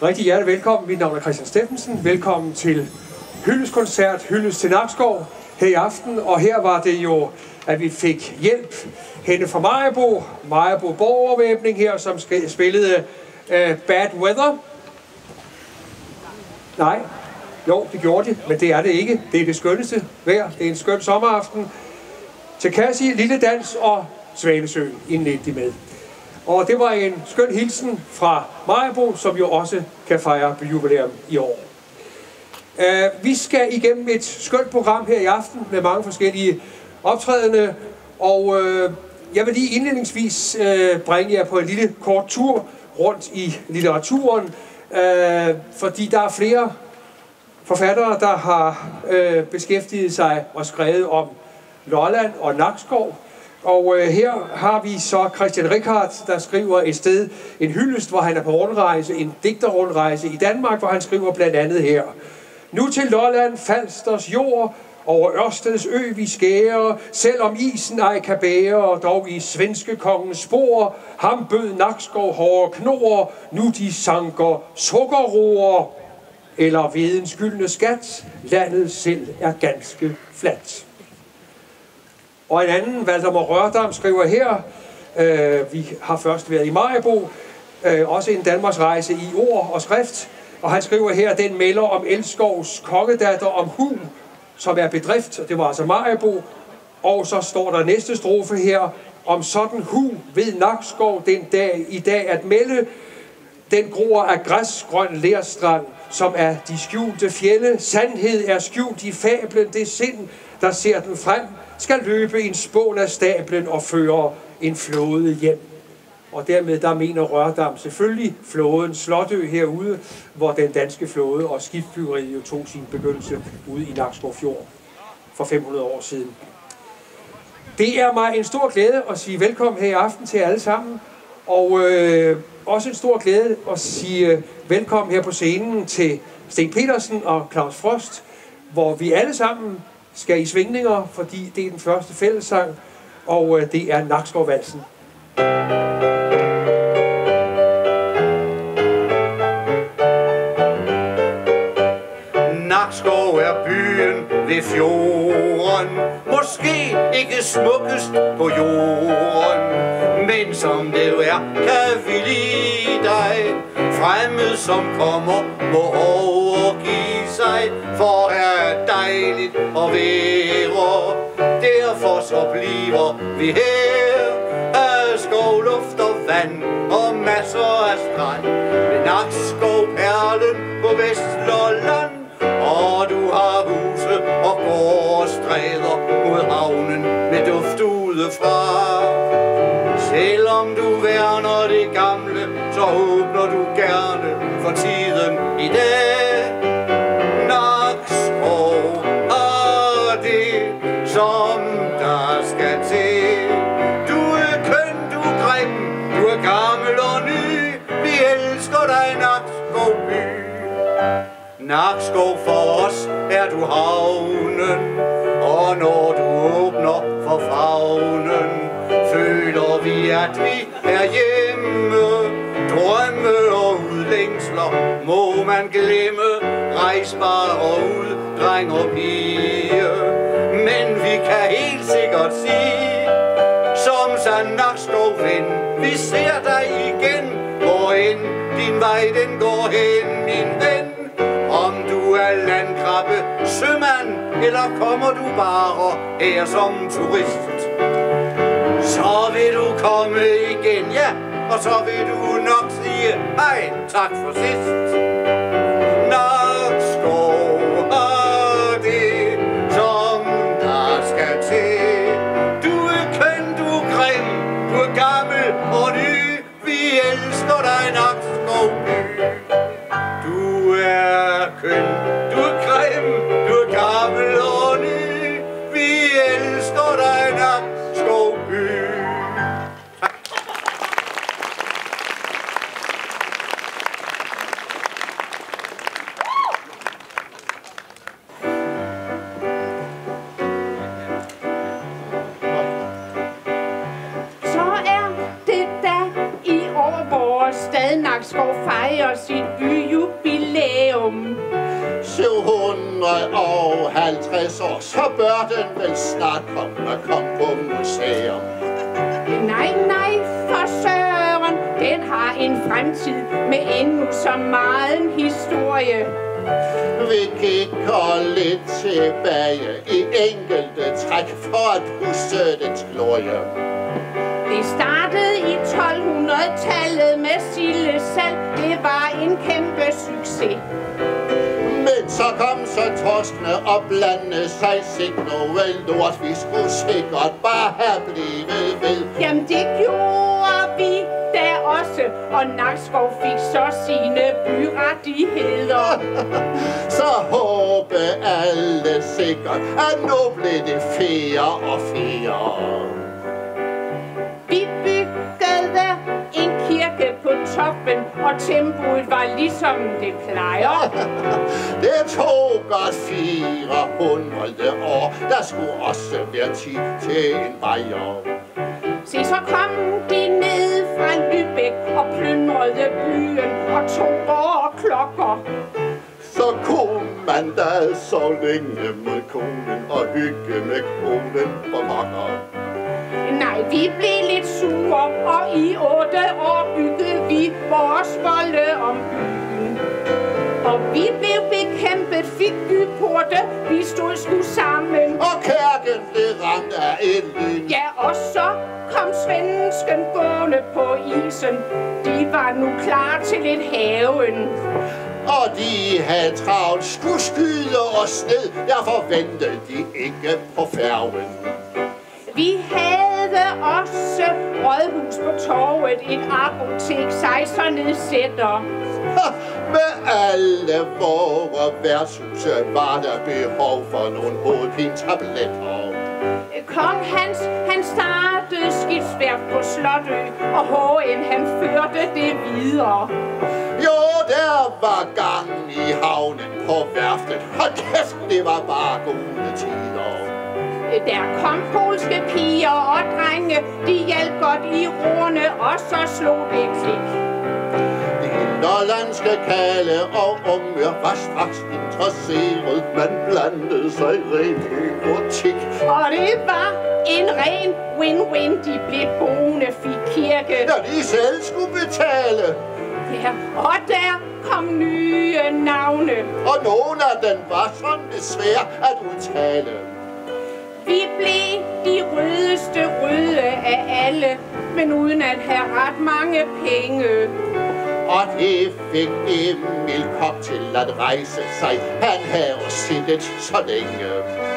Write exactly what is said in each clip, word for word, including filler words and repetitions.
Rigtig hjertelig velkommen. Mit navn er Christian Steffensen. Velkommen til hyldestkoncert, hyldest til Nakskov her i aften. Og her var det jo, at vi fik hjælp henne fra Maribo. Maribo borgervæbning her, som spillede uh, Bad Weather. Nej, jo, det gjorde de, men det er det ikke. Det er det skønneste vejr. Det er en skøn sommeraften. Takashi, Lille Dans og Svanesøen indledte de med. Og det var en skøn hilsen fra Maribo, som jo også kan fejre jubilæum i år. Uh, vi skal igennem et skønt program her i aften med mange forskellige optrædende. Og uh, jeg vil lige indledningsvis uh, bringe jer på en lille kort tur rundt i litteraturen. Uh, fordi der er flere forfattere, der har uh, beskæftiget sig og skrevet om Lolland og Nakskov. Og øh, her har vi så Christian Richardt, der skriver et sted, en hyldest, hvor han er på rundrejse, en digterrundrejse i Danmark, hvor han skriver blandt andet her. Nu til Lolland, Falsters jord, over Ørsteds ø vi skærer, selvom isen ej kan bære, dog i svenske kongens spor, ham bød Nakskov hårde knor, nu de sanker sukkerroer, eller vedens gyldne skat, landet selv er ganske fladt. Og en anden, Valdemar Rørdam, skriver her, øh, vi har først været i Maribo, øh, også en Danmarks rejse i ord og skrift, og han skriver her, den melder om Elskovs kongedatter om hu, som er bedrift, og det var altså Maribo, og så står der næste strofe her, om sådan hu ved Nakskov den dag i dag at melde, den gror af græsgrøn lerstrand, som er de skjulte fjelle, sandhed er skjult i fablen, det sind, der ser den frem, skal løbe en spån af stablen og føre en flåde hjem. Og dermed der mener Rørdam selvfølgelig flåden Slotø herude, hvor den danske flåde og skibsbyggeriet jo tog sin begyndelse ude i Nakskov Fjord for fem hundrede år siden. Det er mig en stor glæde at sige velkommen her i aften til alle sammen, og øh, også en stor glæde at sige øh, velkommen her på scenen til Sten Petersen og Claus Frost, hvor vi alle sammen skal i svingninger, fordi det er den første fællessang, og øh, det er Nakskovvalsen. Nakskov er byen ved fjorden, måske ikke smukkest på jorden, men som det jo er, kan vi lide dig. Fremmed som kommer må overgive sig, for er dejligt at være. Derfor så bliver vi her af skov, luft og vand og masser af strand. Ved Nakskov perlen på Vestlolland, og du har huse og gård og stræder mod havnen med duft udefra. Selvom du værner det gamle, så åbner du gerne for tiden i dag. Nakskov er det, som der skal til. Du er køn, du er grim, du er gammel og ny. Vi elsker dig, Nakskov by. Nakskov for os er du havnen, og når du åbner for favnen, føler vi, at vi er hjemme. Drømme og udlængsler må man glemme. Rejs bare ud, dreng og pige. Men vi kan helt sikkert sige, som sand Nakskov ven, vi ser dig igen. Hvorend din vej den går hen, min ven. Om du er landkrabbe, sømand, eller kommer du bare her som turist, så vil du komme igen, ja, og så vil du nok sige hej, tak for sidst. Nakskov er det, som der skal til. Du er køn, du er grim, du er gammel og ny. Vi elsker dig, Nakskov by. Du er køn, du er grim, du er gammel og ny. Vi elsker dig, Nakskov by. Nakskov fejrer sit byjul. hundrede og halvtreds år, så bør den vel snart komme og komme på museum. Nej, nej, for søren, den har en fremtid med endnu så meget en historie. Vi kigger lidt tilbage i enkelte træk for at pusse dens glorie. Det startede i tolv-hundrede-tallet med sildesalt. Det var en kæmpe succes. Men så kom så torskene og blandede sig signal lort. Vi skulle sikkert bare have blevet ved. Jamen det gjorde vi da også, og Nakskov fik så sine byrettigheder. Så håbe alle sikkert, at nu blev det fjerde og fjerde. Vi byggede en kirke på toppen, og tempoet var ligesom det plejer. Det tog godt fire hundrede år. Der skulle også være tid til en bajer. Se, så kom de ned fra Lübeck og plyndrede byen og tog vore klokker. Så kunne man da så længe mod konen og hygge med konen på makker. Nej, vi blev lidt sure, og i otte år byggede vi vores volde om byen. Og vi blev bekæmpet, fik byporte, vi stod sgu sammen. Og kærken blev ramt af et lyn. Ja, og så kom svensken gående på isen. De var nu klar til et haven. Og de havde travlt, skulle skyde os ned. Derfor ventede de ikke på færgen. Vi havde også rådhus på torvet, et apotek, sejsernedsætter. Med alle vore værtshuse var der behov for nogle hovedpinetabletter. Kong Hans, han startede skibsværft på Slotø, og H N, han førte det videre. Jo, der var gang i havnen på værftet. Hold kæft, det var bare gode tider. Der kom polske piger og drenge, de hjalp godt i roerne, og så slog det klik. De lollandske kalde og unge var straks interesseret. Man blandede sig rent i gotik. Og det var en ren win-win, de blev boende, fik kirke. Ja, de selv skulle betale. Ja, og der kom nye navne. Og nogle af dem var sådan lidt svære at udtale. Vi blev de rødeste røde af alle, men uden at have ret mange penge. Og det fik Emil Koch til at rejse sig. Han havde siddet så længe.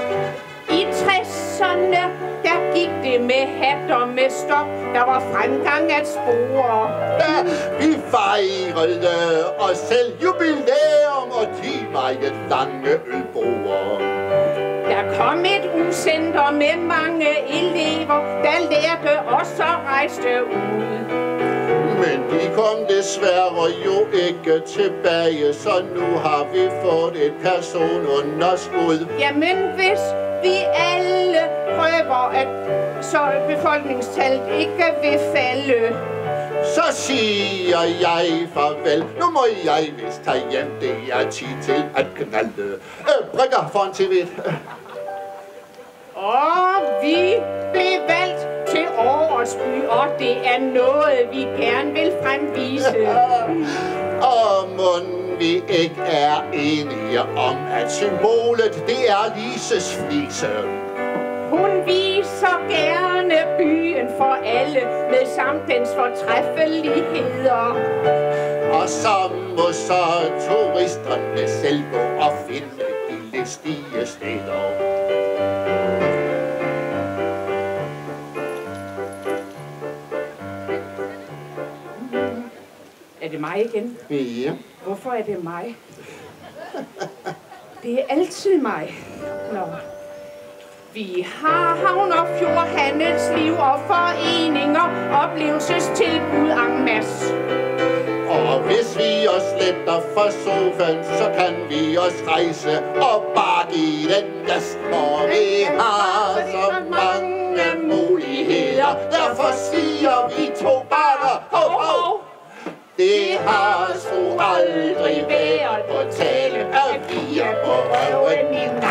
I tresserne, der gik det med hat og med stok. Der var fremgang at spore. Ja, vi fejrede os selv jubilæum og de meget lange ølbord. Der kom et ucenter med mange elever, der lærte os at rejse ud. Men de kom desværre jo ikke tilbage, så nu har vi fået et personunderskud. Jamen hvis vi alle prøver, at så befolkningstallet ikke vil falde, så siger jeg farvel. Nu må jeg vist tage hjem, det er tid til at knalde. Øh, Brygger foran T V'et. Og vi blev valgt til årets by, og det er noget, vi gerne vil fremvise. Og mon vi ikke er enige om, at symbolet, det er Lises flise. Hun viser gerne byen for alle, med samt dens fortræffeligheder. Og så må så turisterne selv gå og finde de listige steder. Er det mig igen? Ja. Hvorfor er det mig? Det er altid mig. Nå. Vi har havn og fjord, handelsliv og foreninger, oplevelsestilbud en masse. Og hvis vi os letter fra sofaen, så kan vi os rejse og bare give den gas. Og vi har så mange muligheder, derfor siger vi to bakker. Ho, ho! Det har så aldrig været på tale, at vi er på røven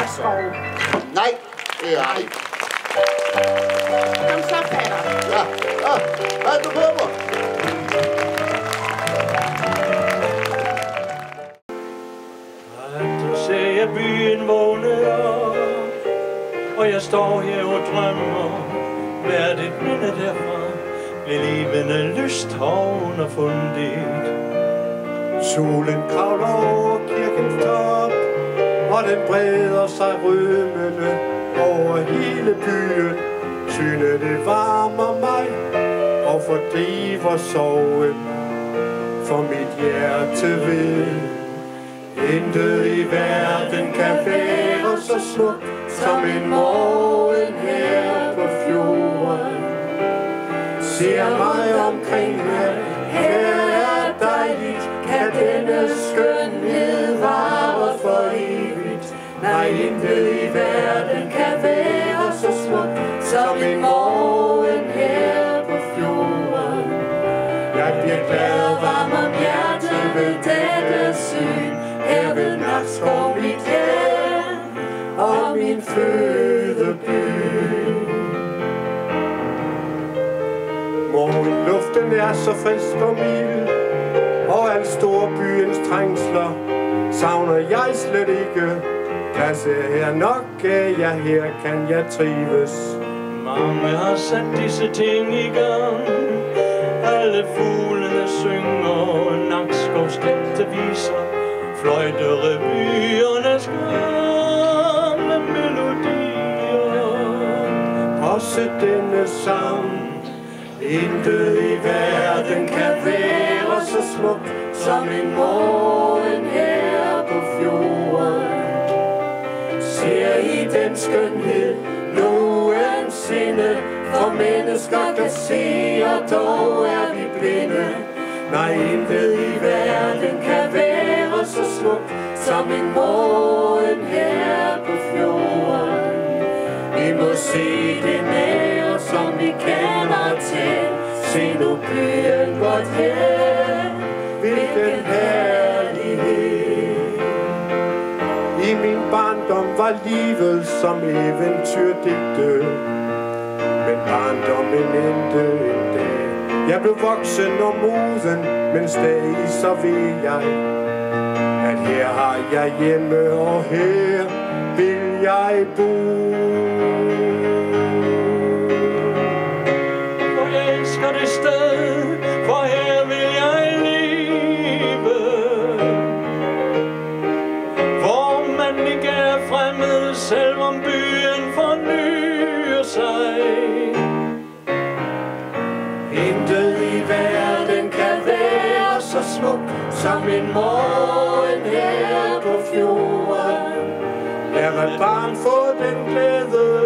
skov. Nej, det er jeg ikke. Kom så, fatter. Ja, ja, ja, du kommer. Du ser jeg byen vågne op, og jeg står her og drømmer. Hvert et minde derfra bliver levende lyst underfundet. Solen kravler over kirkens top, og den breder sig rødmende over hele byen. Synet det varmer mig og fordriver sorgen, for mit hjerte ved. Intet i verden kan være så smukt som en morgen her på fjorden. Ser mig omkring her, her er dejligt, kan denne skønhed vare for evigt. Nej, intet i verden kan være så smukt som en morgen her på fjorden. Jeg bliver glad og varm om hjertet ved dette syn, her ved Nakskov mit hjem og min fødeby. Morgenluften er så frisk og mild, og al storbyens trængsler savner jeg slet ikke. Plads er her nok, ja, her kan jeg trives. Mange har sat disse ting i gang. Alle fuglene synger, Nakskovs glemte viser, fløjterevyernes gamle melodier. Også denne sang, intet i verden kan være så smukt som en morgen her på fjorden. Ser I den skønhed nogensinde, for mennesker kan se, og dog er vi blinde. Nej, intet i verden kan være så smukt som en morgen her på fjorden. Vi må se det nære, som vi kender til. Se nu byen godt her, hvilken herlighed. I min barndom var livet som eventyrdigte, men barndommen endte en dag. Jeg blev voksen og moden, men stadig så ved jeg, at her har jeg hjemme, og her vil jeg bo. For jeg elsker det sted, for her vil jeg leve. Hvor man ikke er fremmed, selvom byen fornyer sig. Intet i verden kan være så smukt som en morgen her på fjorden. Lad mig barn få den glæde,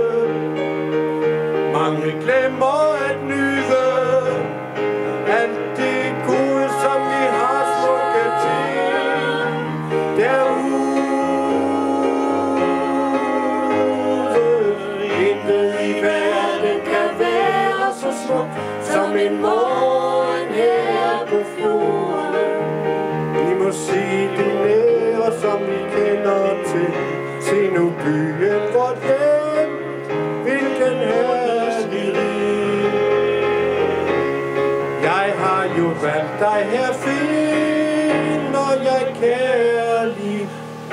mange glemmer at nyde alt det gode, som vi har smukke ting derude. Intet i verden kan være så smukt som en morgen her på fjorden. Vi må se det nære, som vi kender til. Se nu byen vort hjem, hvilken herlighed. Jeg har jo valgt dig her fin, når jeg kærlig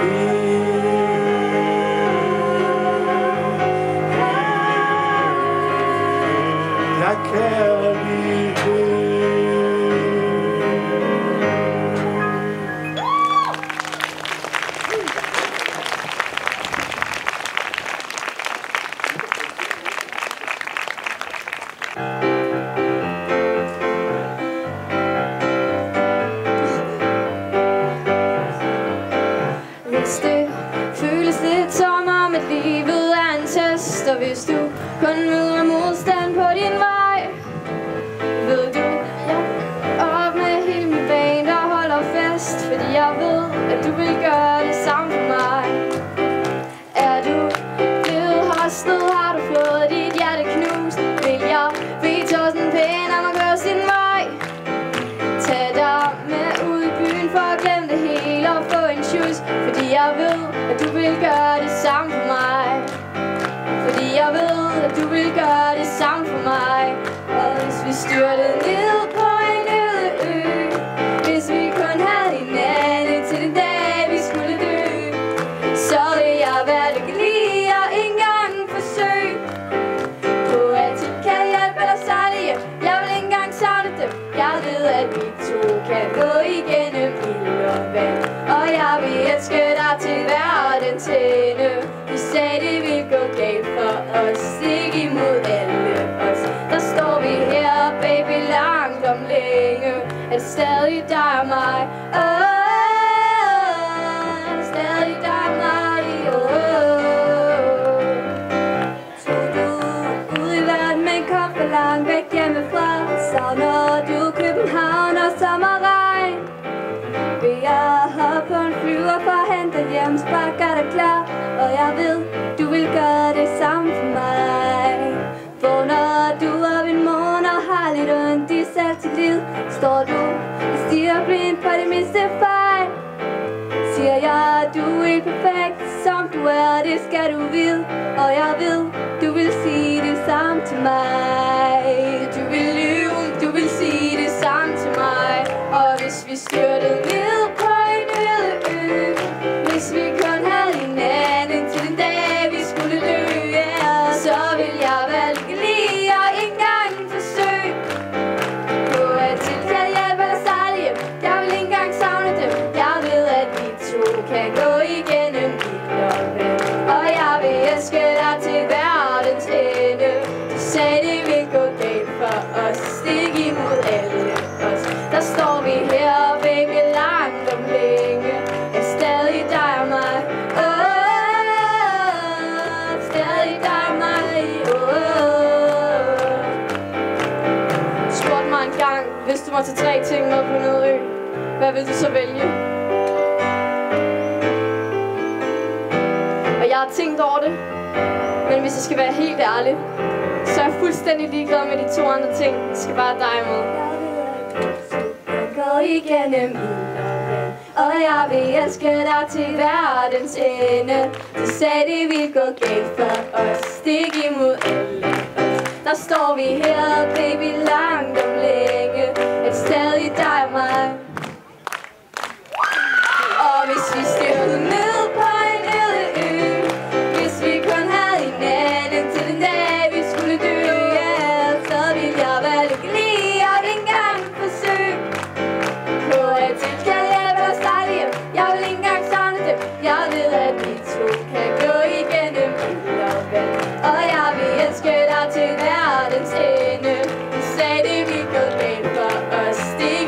jeg kærlighed. Hvis det føles lidt som om, at livet er en test, og hvis du kun møder modstand på din vej, ved du, jeg op med hele min bane, der holder fast, fordi jeg ved, at du vil gøre det samme for mig. Er du blevet hostet, har du flået dit hjerte knust, vil jeg bede Torsten pæn om at gøre sin vej. Tag dig med ud i byen for at glemme det hele og få en sjus, fordi jeg ved, at du vil gøre det samme for mig. styrtede ned på en øde ø. Hvis vi kun havde hinanden til den dag vi skulle dø, så vil jeg være lykkelig og ikke engang forsøge på altid kan hjælpe dig sejle hjem. Jeg vil ikke engang savne dem. Jeg ved at vi to kan gå igennem ild og vand, og jeg vil elske dig til verdens ende. Vi sagde det vil gå galt for os, ikke imod alle os. Der står vi her, baby, langt om længe. Er det stadig dig og mig? Åh, oh, stadig dig og mig, åh. Oh. Så du ud i verden, men kom for langt væk hjemmefra. Savner du København og sommerregn? Vil jeg hoppe på en flyver for at hente hjem, sparker dig klar. Og jeg ved, du vil gøre det samme for mig. Vågner du op en morgen og har lidt ondt i selvtillid, står du og stiger blind på det mindste fejl. Siger jeg, du er perfekt som du er, det skal du vide. Og jeg ved, du vil sige det samme til mig. Du vil lyve, du vil sige det samme til mig. Og hvis vi styrtede ned på en øde ø, hvis vi kun havde hinanden til den dag vi skulle dø, yeah, så vil jeg være lykkelig og ikke engang forsøge på at tilkalde hjælp eller sejle hjem. Jeg vil ikke engang savne dem. Jeg ved at vi to kan gå igennem ild og vand, og jeg vil elske dig til verdens ende. Du sagde det vil gå galt for os, stik imod alle os. Der står vi her, baby, langt om længe. Er stadig dig og mig? Åh, oh, stadig dig og mig, åh. Oh. Spurgte mig en gang, hvis du må tage tre ting med på en øde ø, hvad vil du så vælge? Og jeg har tænkt over det, men hvis jeg skal være helt ærlig, så er jeg fuldstændig ligeglad med de to andre ting. Jeg skal bare dig med. Gå igennem ild og vand, og jeg vil elske dig til verdens ende. Du sagde det vil gå galt for os, stik imod alle os. Der står vi her, baby, langt om længe. Er det stadig dig og mig? Og hvis vi styrtede ned på en øde ø, hvis vi kun havde hinanden til den dag vi skulle dø, yeah, så vil jeg være lykkelig og ikke engang forsøge på at tilkalde hjælp eller sejle hjem. Jeg vil ikke engang savne dem. Jeg ved at vi to kan gå igennem ild og vand, og jeg vil elske dig til verdens ende. Du sagde det vil gå galt for os, det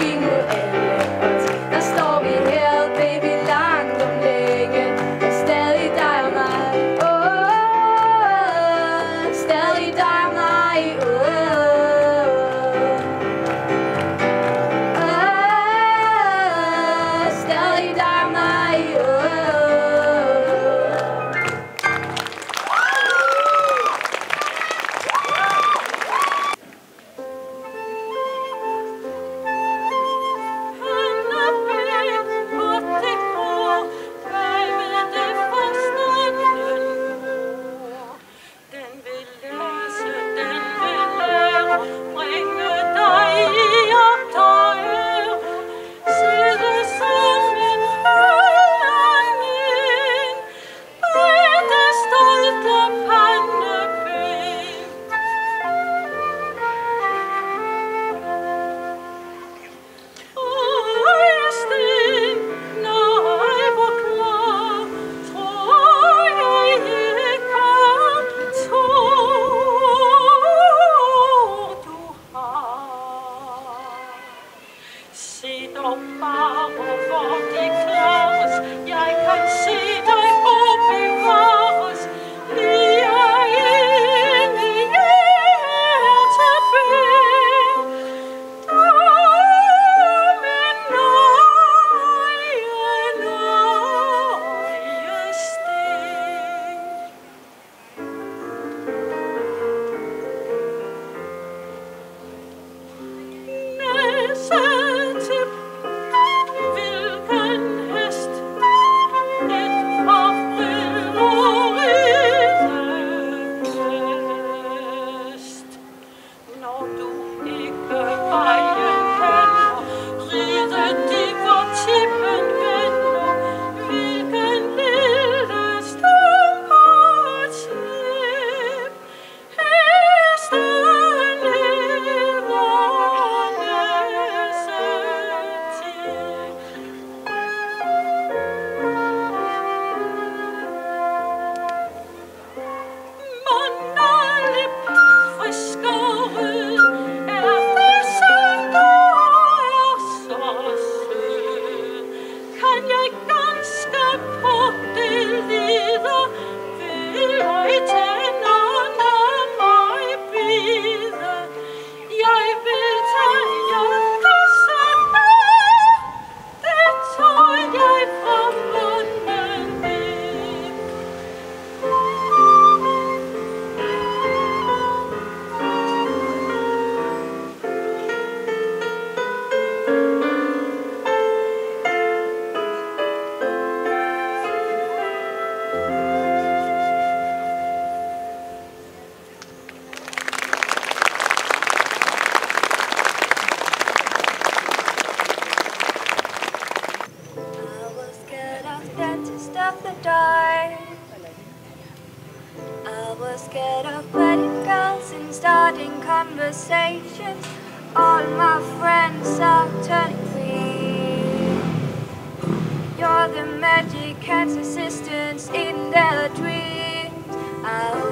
scared of wedding girls and starting conversations. All my friends are turning green. You're the magic cat's assistants in their dreams. Ah,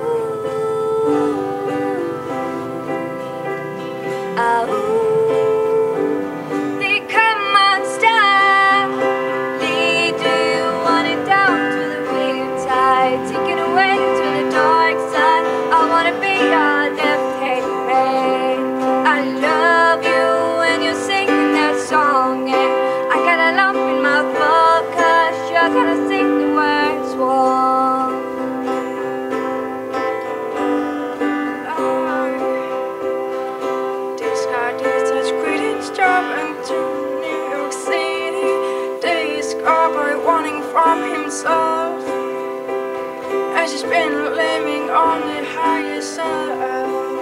ooh. Ah, ooh. Taken away to the dark side. I wanna be your left-hand man. I love you when you're singing that song, and I got a lump in my throat 'cause you're gonna sing the words wrong. Discarded such greetings, driving to New York City. Days go by wanting from himself. As he's been living on the highest earth.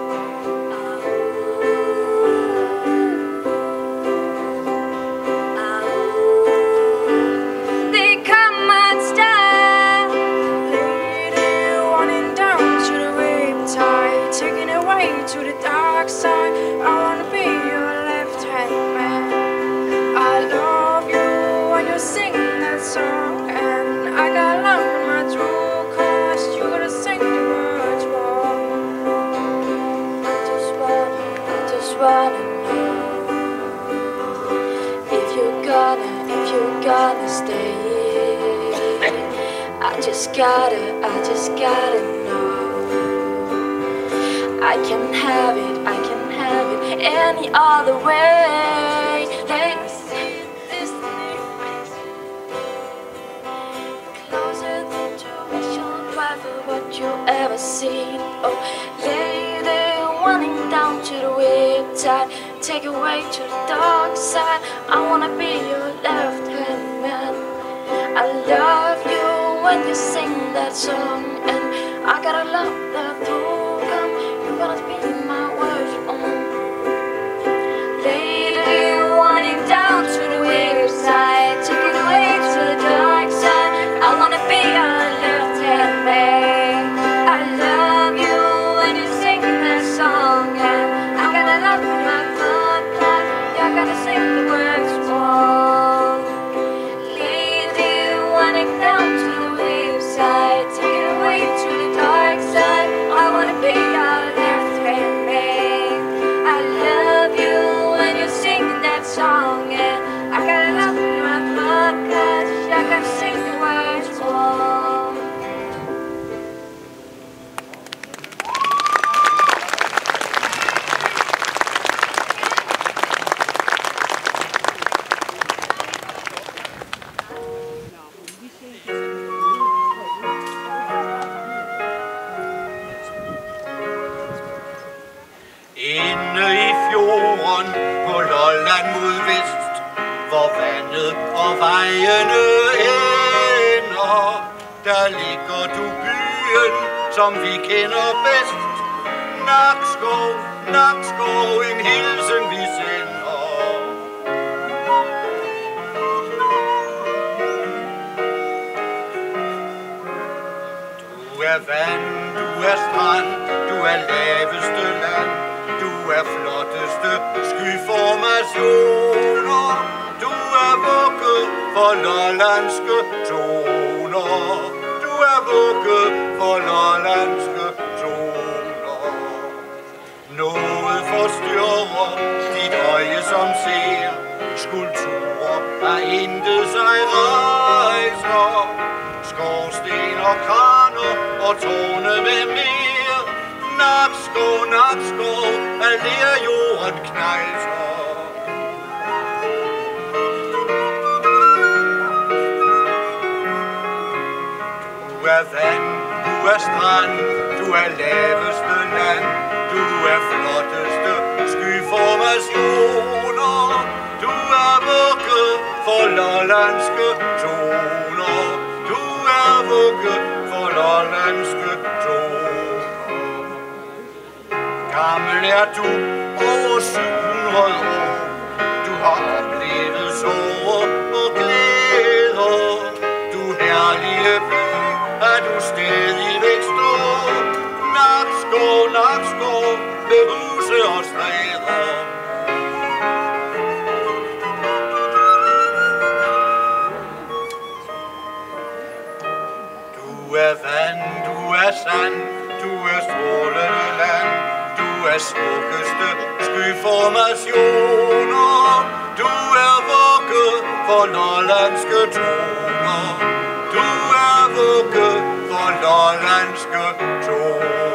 They come and stand, lady, wanting down to the riptide, taken away to the dark side. I wanna be your left-hand man. I love you when you sing that song, and I got love in my throat. You gotta sing the words wrong. I just wanna, I just wanna know if you're gonna, if you're gonna stay. I just gotta, I just gotta know. I can have it, I can have it any other way. Let me see this thing closer than tuition. What you ever seen? Oh, lady, wanting down to the riptide, take away to the dark side. I wanna be your left-hand man. I love you when you sing that song, and I gotta love that through. Come, you gotta be my words on. Lady, wanting down to the riptide, take it away to the dark side. I wanna be your left-hand man. I love you when you sing that song, and I gotta love you my thought that you gotta sing the words wrong. Lady, wanting down to the wayside, take it away to the dark side. I wanna be your left-hand man. I love you when you sing that song, and I gotta love you my thought that you gotta sing the words wrong. Inde i fjorden på Lolland mod vest, hvor vandet og vejene ender, der ligger du byen, som vi kender bedst. Nakskov, Nakskov, en hilsen vi sender. Du er vand, du er strand, du er laveste land. Du er flotteste skyformationer. Du er vugge for lollandske toner. Du er vugge for lollandske toner. Noget forstyrrer dit øje som ser skulpturer, der intet sig rejser. Skorsten og kraner og tårne med mere. Nakskov, Nakskov, al ler jorden knejser. Du er vand, du er strand, du er laveste land. Du er flotteste skyformationer. Du er vugge for lollandske toner. Du er vugge for lollandske toner. Gammel er du, over syv hundrede år. Du har oplevet sorger og glæder. Du herlige by, er du stadigvæk står. sand. Du er strålende land, du er smukkeste skyformationer. Du er vugge for lollandske toner. Du er vugge for lollandske toner.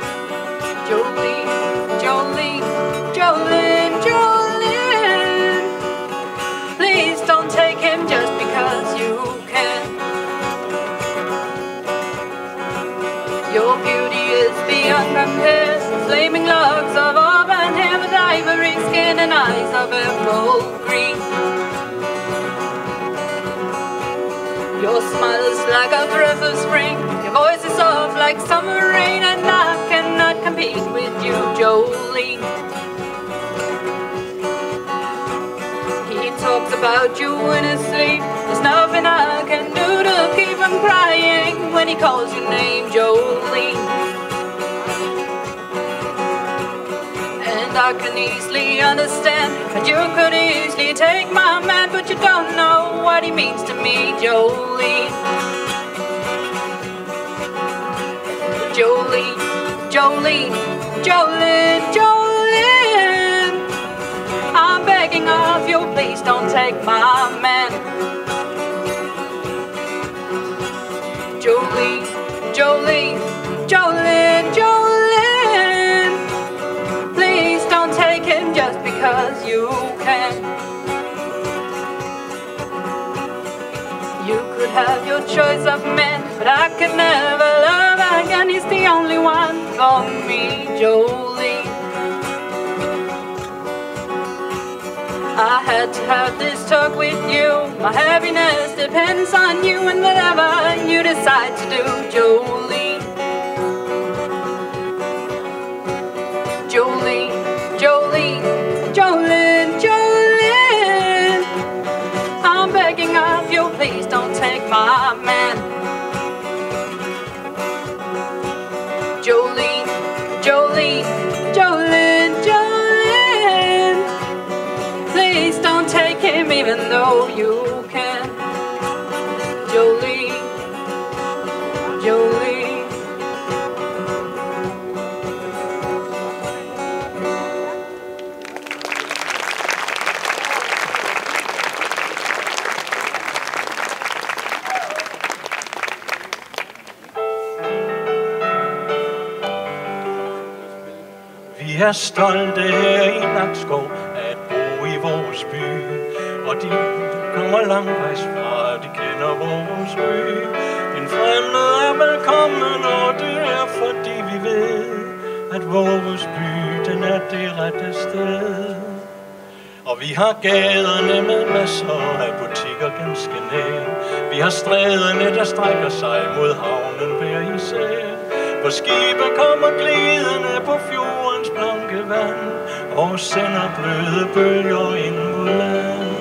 Jolene, Jolene, Jolene, Jolene. purple green. Your smile is like a breath of spring. Your voice is soft like summer rain, and I cannot compete with you, Jolene. He talks about you in his sleep. There's nothing I can do to keep him crying when he calls your name, Jolene. And I can easily understand that you could easily take my man, but you don't know what he means to me, Jolene. Jolene, Jolene, Jolene, Jolene, I'm begging of you, please don't take my man. Jolene, Jolene, Jolene, Jolene, please don't take him just because you can. You could have your choice of men, but I could never love again. He's the only one for me, Jolene. I had to have this talk with you. My happiness depends on you and whatever you decide to do, Jolene. Jolene, Jolene, Jolene, Jolene, I'm begging of you, please don't take my man. Jolene, Jolene, Jolene, Jolene, please don't take him even though you can. Jolene, Jolene. Vi er stolte her i Nakskov at bo i vores by, og de kommer langvejs fra, de kender vores by. En fremmed er velkommen, og det er fordi vi ved, at vores by, den er det rette sted. Og vi har gaderne med masser af butikker ganske nær. Vi har stræderne, der strækker sig mod havnen hver især. Hvor skibe kommer glidende på fjordens blanke vand og sender bløde bølger ind mod land.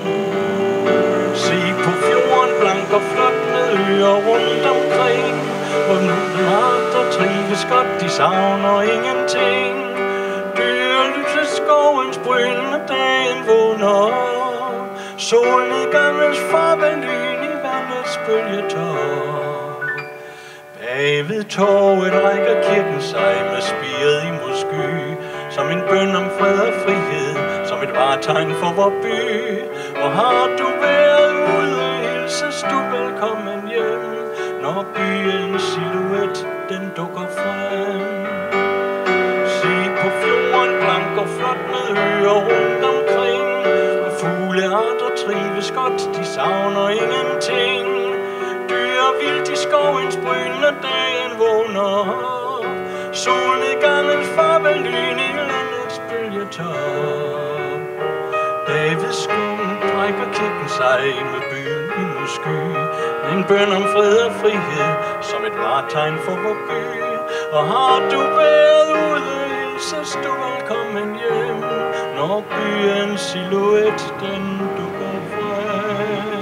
Se på fjorden blank og flot med øer rundt omkring, hvor nogle arter trives godt, de savner ingenting. Dyrelyset skovens brynende dagen vågner, solnedgangens farvel lyn i vandets bølgetår. Bag ved torvet rækker kirken sig med spiret imod sky, som en bøn om fred og frihed, som et vartegn for vor by. Og har du været ude, hilses du velkommen hjem, når byens silhuet den dukker frem. Se på fjorden blank og flot med øer rundt omkring, og fuglearter trives godt, de savner ingenting. Vildt i skovens brynende dagen vågner, solnedgangens farvel lyn i landets bølgetop. Bag ved skuen trækker kirken sig med byen imod sky, en bøn om fred og frihed, som et vartegn for vor by. Og har du været ude, hilses du velkommen hjem, når byens silhuet den dukker frem.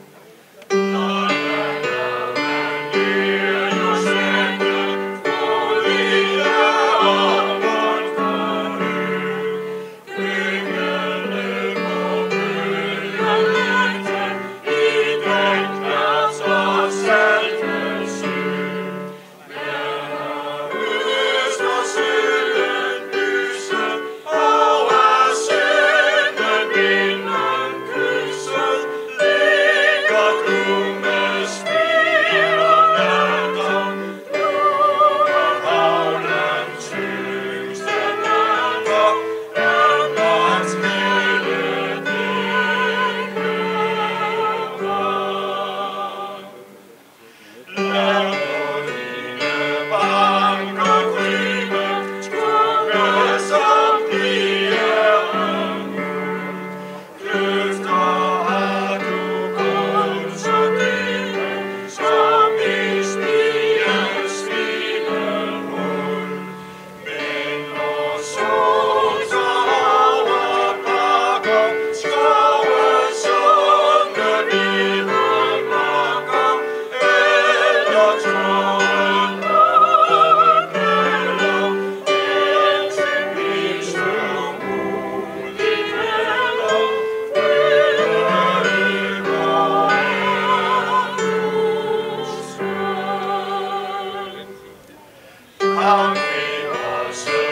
Når Han fik også